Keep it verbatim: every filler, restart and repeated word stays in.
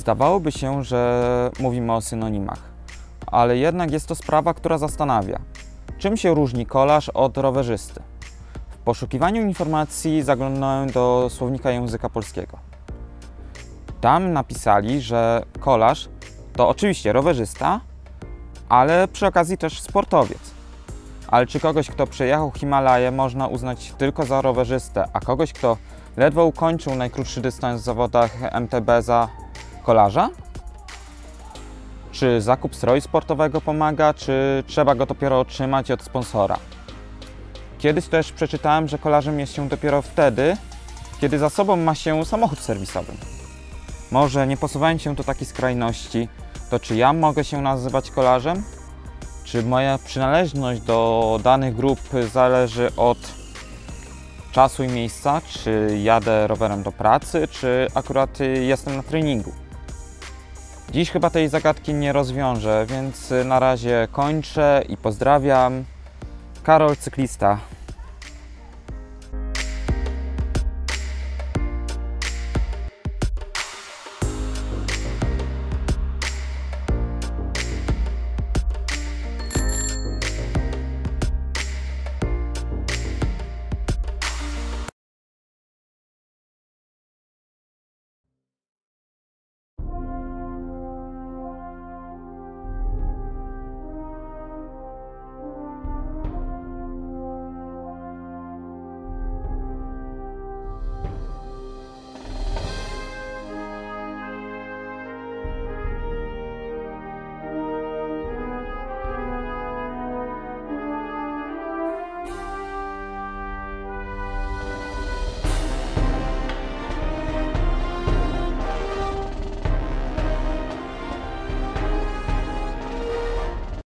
Zdawałoby się, że mówimy o synonimach, ale jednak jest to sprawa, która zastanawia. Czym się różni kolarz od rowerzysty? W poszukiwaniu informacji zaglądałem do słownika języka polskiego. Tam napisali, że kolarz to oczywiście rowerzysta, ale przy okazji też sportowiec. Ale czy kogoś, kto przejechał Himalaję, można uznać tylko za rowerzystę, a kogoś, kto ledwo ukończył najkrótszy dystans w zawodach M T B za kolarza? Czy zakup stroju sportowego pomaga, czy trzeba go dopiero otrzymać od sponsora? Kiedyś też przeczytałem, że kolarzem jest się dopiero wtedy, kiedy za sobą ma się samochód serwisowy. Może nie posuwając się do takiej skrajności, to czy ja mogę się nazywać kolarzem? Czy moja przynależność do danych grup zależy od czasu i miejsca? Czy jadę rowerem do pracy, czy akurat jestem na treningu? Dziś chyba tej zagadki nie rozwiążę, więc na razie kończę i pozdrawiam. Karol Cyklista.